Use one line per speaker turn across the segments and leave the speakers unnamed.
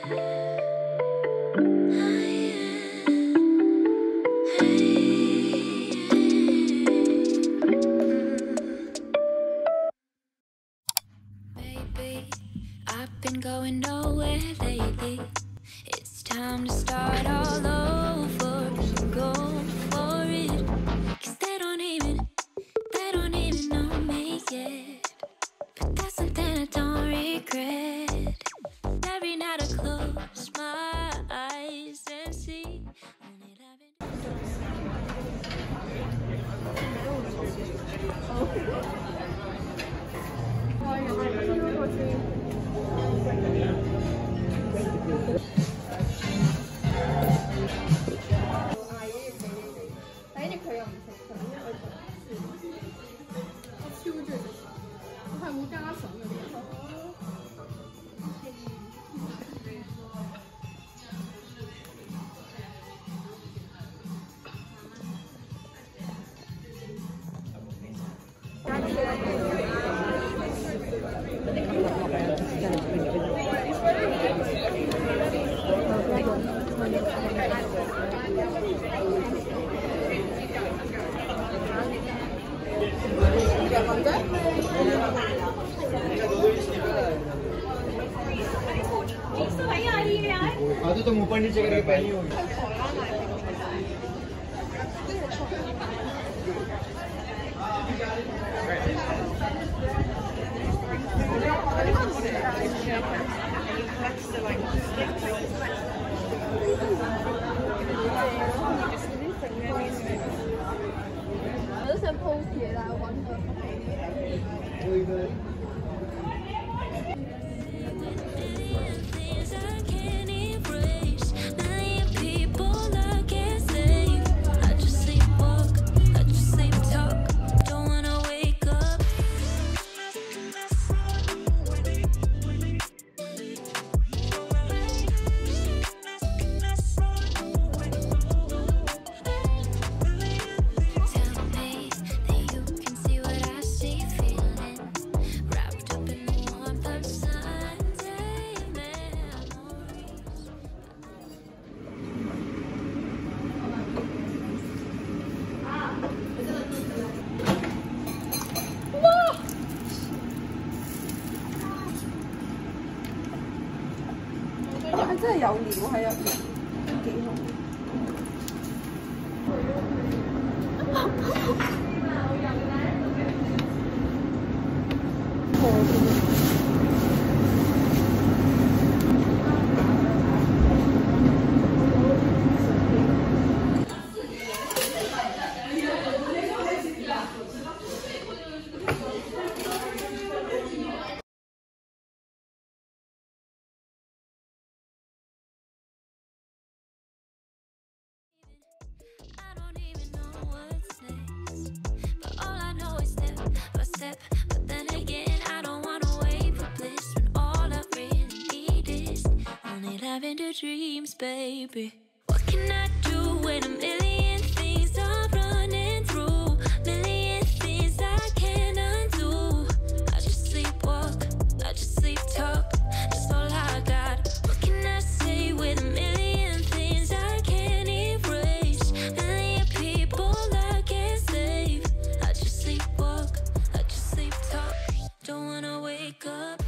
I've been going nowhere lately. It's time to start all over and go for it. 'Cause they don't even know me yet. But that's something I don't regret. Every night I close my eyes and see only loving.
आजू तो मुंह पर नीचे करके पहनी होगी।
我都想 post 嘢，但係我揾佢。 真係有料喺入面，都幾好。
But then again, I don't wanna wait for bliss when all I really need is only loving the dreams, baby. What can I do when a million things are running through? Million things I can't undo. I just sleepwalk, I just sleep talk. That's all I got. What can I say with a million things I can't erase? Million people I can't save. I just sleepwalk, I just sleep talk. Don't wanna wake up.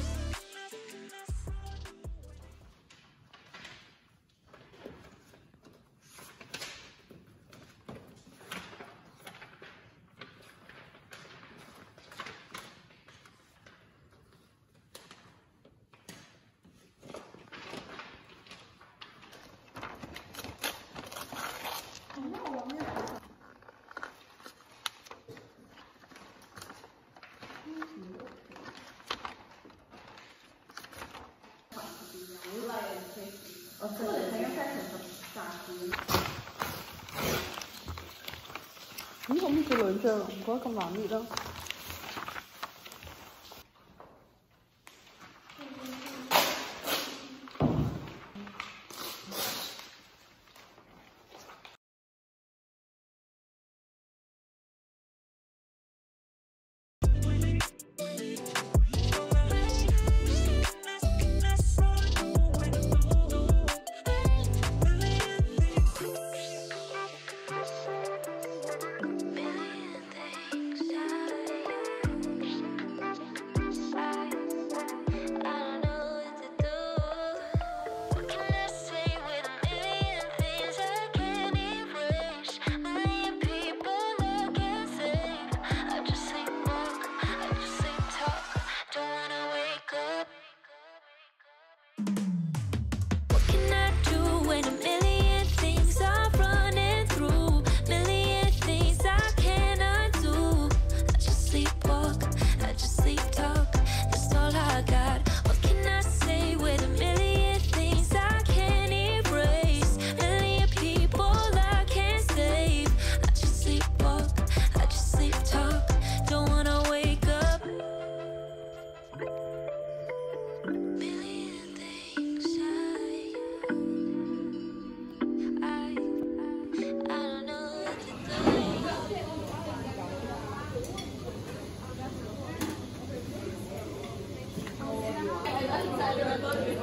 咦，可唔可以做兩張啊？唔覺得咁難搣啦。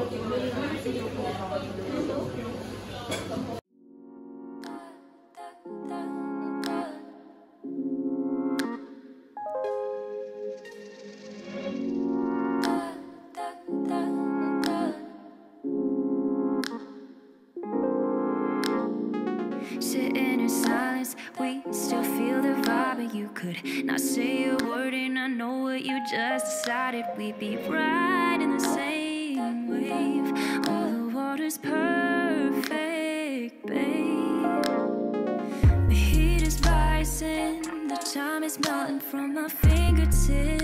Sitting in silence, we still feel the vibe, and you could not say a word, and I know what you just decided. We'd be right in the same wave. Oh, the water's perfect, babe. The heat is rising, the time is melting from my fingertips.